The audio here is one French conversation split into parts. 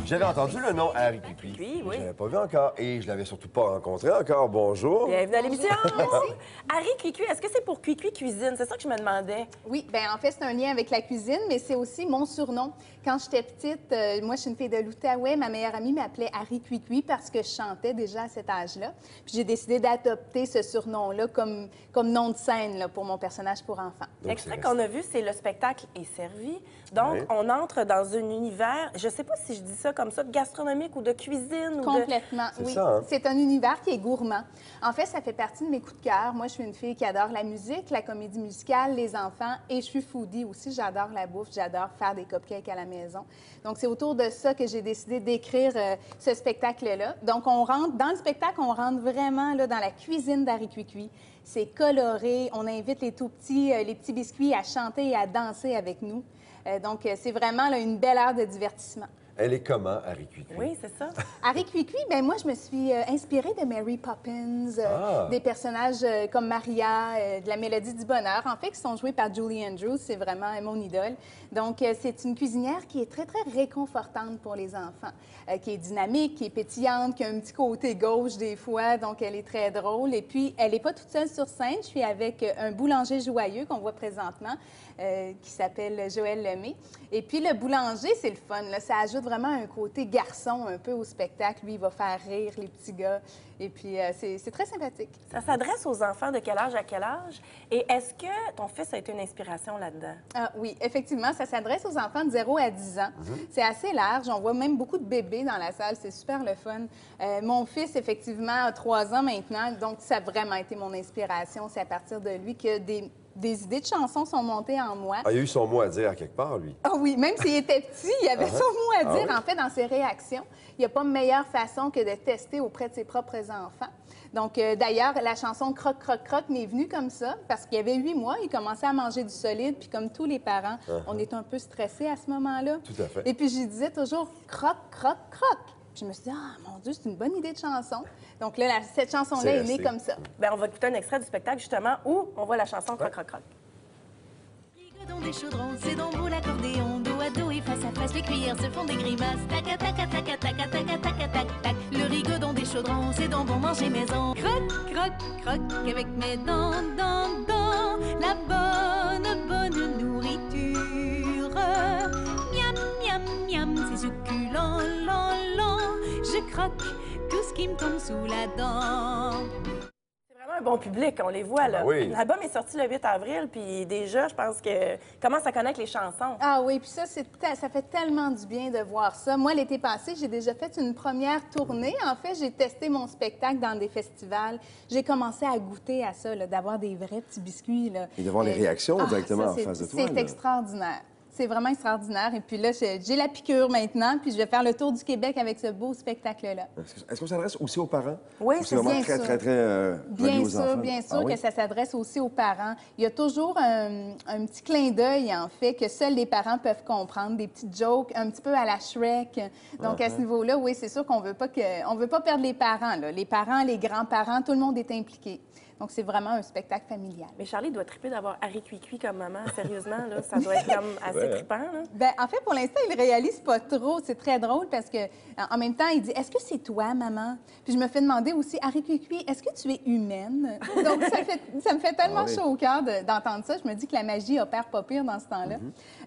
J'avais entendu le nom Harry Cuicui. Oui, oui. Je l'avais pas vu encore et je l'avais surtout pas rencontré encore. Bonjour. Bienvenue à l'émission. Harry Cuicui, est-ce que c'est pour Cuicui Cuisine? C'est ça que je me demandais. Oui, bien en fait, c'est un lien avec la cuisine, mais c'est aussi mon surnom. Quand j'étais petite, moi, je suis une fille de l'Outaouais, ma meilleure amie m'appelait Harry Cuicui parce que je chantais déjà à cet âge-là. Puis j'ai décidé d'adopter ce surnom-là comme nom de scène là, pour mon personnage pour enfants. L'extrait qu'on a vu, c'est le spectacle est servi. Donc, Oui. on entre dans un univers, je sais pas si je dis ça comme ça, de gastronomique ou de cuisine. Complètement, C'est oui. ça, hein? C'est un univers qui est gourmand. En fait, ça fait partie de mes coups de cœur. Moi, je suis une fille qui adore la musique, la comédie musicale, les enfants, et je suis foodie aussi. J'adore la bouffe, j'adore faire des cupcakes à la maison. Donc, c'est autour de ça que j'ai décidé d'écrire ce spectacle-là. Donc, dans le spectacle, on rentre vraiment là, dans la cuisine d'Harry Cuicui. C'est coloré. On invite les tout petits, les petits biscuits à chanter et à danser avec nous. Donc, c'est vraiment là, une belle heure de divertissement. Elle est comment, Harry Cuicui? Oui, c'est ça. Harry Cuicui, bien moi, je me suis inspirée de Mary Poppins, des personnages comme Maria, de la Mélodie du Bonheur, en fait, qui sont joués par Julie Andrews. C'est vraiment mon idole. Donc, c'est une cuisinière qui est très, très réconfortante pour les enfants, qui est dynamique, qui est pétillante, qui a un petit côté gauche des fois, donc elle est très drôle. Et puis, elle n'est pas toute seule sur scène. Je suis avec un boulanger joyeux qu'on voit présentement, qui s'appelle Joël Lemay. Et puis, le boulanger, c'est le fun, là. Ça ajoute vraiment un côté garçon un peu au spectacle. Lui, il va faire rire les petits gars. Et puis, c'est très sympathique. Ça s'adresse aux enfants de quel âge à quel âge? Et est-ce que ton fils a été une inspiration là-dedans? Ah, oui, effectivement, ça s'adresse aux enfants de 0 à 10 ans. C'est assez large. On voit même beaucoup de bébés dans la salle. C'est super le fun. Mon fils, effectivement, a 3 ans maintenant. Donc, ça a vraiment été mon inspiration. C'est à partir de lui que des idées de chansons sont montées en moi. Ah, il a eu son mot à dire à quelque part, lui. Ah oui, même s'il était petit, il avait son mot à dire. oui? En fait, dans ses réactions, il n'y a pas meilleure façon que de tester auprès de ses propres enfants. Donc, d'ailleurs, la chanson Croc, croc, croc m'est venue comme ça, parce qu'il y avait 8 mois, il commençait à manger du solide, puis comme tous les parents, on est un peu stressés à ce moment-là. Tout à fait. Et puis, je lui disais toujours Croc, croc, croc. Puis je me suis dit, ah, mon Dieu, c'est une bonne idée de chanson. Donc là, cette chanson-là C'est est née resté. comme ça. Bien, on va écouter un extrait du spectacle, justement, où on voit la chanson Croc, croc, croc. Rigodon des chaudrons, c'est donc beau l'accordéon. Dos à dos et face à face, les cuillères se font des grimaces. Tac, tac, tac, tac, tac, tac, tac, tac, tac, tac. Le rigodon des chaudrons, c'est donc bon manger maison. Croc, croc, croc, avec mes dents, la bonne nourriture. Miam, miam, miam, c'est succulent, je croque tout ce qui me tombe sous la dent. Un bon public, on les voit, là. Ah oui. L'album est sorti le 8 avril, puis déjà, je pense que commence à connaître les chansons. Ah oui, puis ça fait tellement du bien de voir ça. Moi, l'été passé, j'ai déjà fait une première tournée. En fait, j'ai testé mon spectacle dans des festivals. J'ai commencé à goûter à ça, là, d'avoir des vrais petits biscuits. Là. Et de voir les réactions directement ça, en face de toi. C'est là. extraordinaire. C'est vraiment extraordinaire. Et puis là, j'ai la piqûre maintenant, puis je vais faire le tour du Québec avec ce beau spectacle-là. Est-ce qu'on s'adresse aussi aux parents? Oui, Ou c'est vraiment bien très, sûr. très, très relié aux enfants? Bien sûr Ah oui? que ça s'adresse aussi aux parents. Il y a toujours un petit clin d'œil, en fait, que seuls les parents peuvent comprendre, des petites jokes un petit peu à la Shrek. Donc, à ce niveau-là, oui, c'est sûr qu'on veut pas perdre les parents, là. Les parents, les grands-parents, tout le monde est impliqué. Donc, c'est vraiment un spectacle familial. Mais Charlie doit triper d'avoir Harry Cuicui comme maman, sérieusement, là. Ça doit être comme assez trippant, là. Bien, en fait, pour l'instant, il réalise pas trop. C'est très drôle parce que, en même temps, il dit, est-ce que c'est toi, maman? Puis je me fais demander aussi, Harry Cuicui, est-ce que tu es humaine? Donc, ça me fait tellement chaud au cœur d'entendre ça. Je me dis que la magie opère pas pire dans ce temps-là.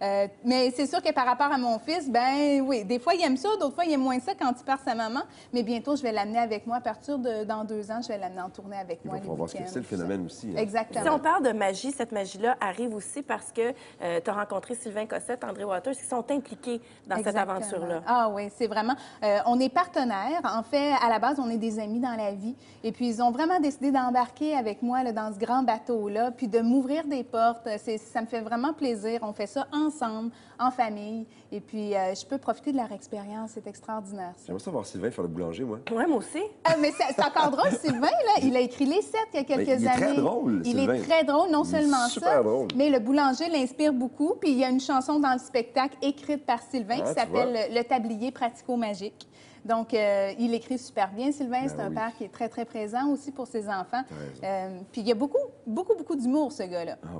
Mais c'est sûr que par rapport à mon fils, ben oui, des fois, il aime ça, d'autres fois, il aime moins ça quand il perd sa maman. Mais bientôt, je vais l'amener avec moi. À partir dans 2 ans, je vais l'amener en tournée avec moi. Il va voir ce que c'est le phénomène aussi. Hein. Exactement. Si on parle de magie, cette magie-là arrive aussi parce que tu as rencontré Sylvain Cossette, André Waters, qui sont impliqués dans cette Exactement. aventure-là. Ah oui, c'est vraiment... on est partenaires. En fait, à la base, on est des amis dans la vie. Et puis, ils ont vraiment décidé d'embarquer avec moi là, dans ce grand bateau-là, puis de m'ouvrir des portes. Ça me fait vraiment plaisir. On fait ça ensemble, en famille. Et puis, je peux profiter de leur expérience. C'est extraordinaire, ça. J'aimerais savoir Sylvain faire le boulanger, moi. Ouais, moi aussi. Mais c'est encore drôle, Sylvain, là. Il a écrit Les Sept il y a quelques années. il est très drôle, Il Sylvain. est très drôle, non Il est seulement super ça, drôle. mais le boulanger l'inspire beaucoup. Puis il y a une chanson dans le spectacle écrite par Sylvain qui tu s'appelle Le tablier pratico-magique. Donc, il écrit super bien, Sylvain. C'est un oui. père qui est très, très présent aussi pour ses enfants. T'as raison. Puis il y a beaucoup d'humour, ce gars-là. Ah oui.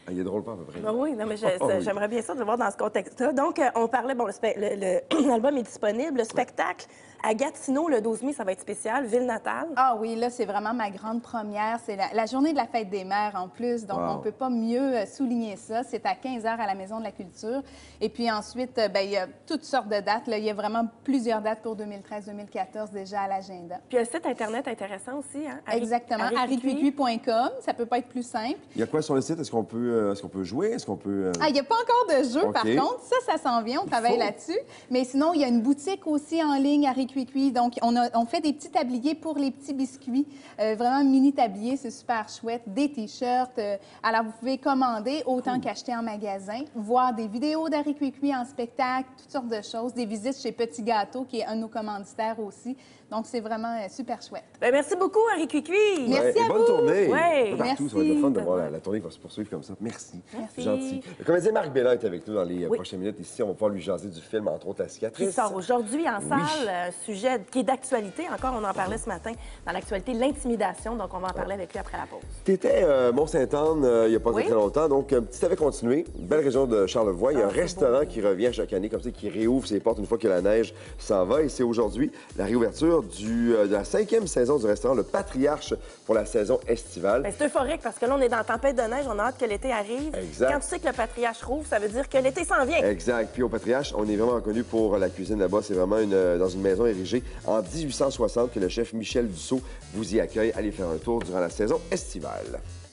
Ah, il est drôle pas à peu près. Ben oui, non, mais oui. j'aimerais bien ça de le voir dans ce contexte-là. Donc, on parlait, bon, l'album est disponible. Le spectacle à Gatineau, le 12 mai, ça va être spécial. Ville natale. Ah oui, là, c'est vraiment ma grande première. C'est la journée de la fête des mères en plus. Donc, on ne peut pas mieux souligner ça. C'est à 15h à la Maison de la Culture. Et puis ensuite, ben, il y a toutes sortes de dates. Là. Il y a vraiment plusieurs dates pour 2013-2014 déjà à l'agenda. Puis un site Internet intéressant aussi, hein? Exactement. harrycuicui.com. Ça peut pas être plus simple. Il y a quoi sur le site? Est-ce qu'on peut jouer? Est-ce qu'on peut... Ah, il n'y a pas encore de jeu, OK. par contre. Ça s'en vient. On travaille là-dessus. Mais sinon, il y a une boutique aussi en ligne, Harry Cuicui. Donc, on fait des petits tabliers pour les petits biscuits. Vraiment mini tabliers, c'est super chouette. Des T-shirts. Alors, vous pouvez commander autant qu'acheter en magasin. Voir des vidéos d'Harry Cuicui en spectacle, toutes sortes de choses. Des visites chez Petit Gâteau, qui est un de nos commanditaires aussi. Donc, c'est vraiment super chouette. Ben, merci beaucoup, Harry Cuicui. Merci à bonne vous. tournée. Ouais. Un peu partout, Merci. ça va être le fun de voir la tournée qui va se poursuivre comme ça. Merci. Merci. Gentil. Le comédien Marc Bellin est avec nous dans les Oui. prochaines minutes. Ici, on va pouvoir lui jaser du film, entre autres La cicatrice. Qui sort aujourd'hui en salle, un sujet qui est d'actualité. Encore, on en parlait ce matin dans l'actualité, l'intimidation. Donc, on va en parler avec lui après la pause. Tu étais Mont-Sainte-Anne il n'y a pas Oui. très longtemps, donc si tu avais continué, belle région de Charlevoix, il y a un c'est restaurant beau. qui revient chaque année, comme ça, qui réouvre ses portes une fois que la neige s'en va. Et c'est aujourd'hui la réouverture de la 5e saison du restaurant Le Patriarche pour la saison estivale. Ben, c'est euphorique parce que là, on est dans la tempête de neige. On a hâte que l'été arrive. Exact. Quand tu sais que le Patriarche rouvre, ça veut dire que l'été s'en vient. Exact. Puis au Patriarche, on est vraiment reconnu pour la cuisine là-bas. C'est vraiment dans une maison érigée en 1860 que le chef Michel Dussault vous y accueille. Allez faire un tour durant la saison estivale.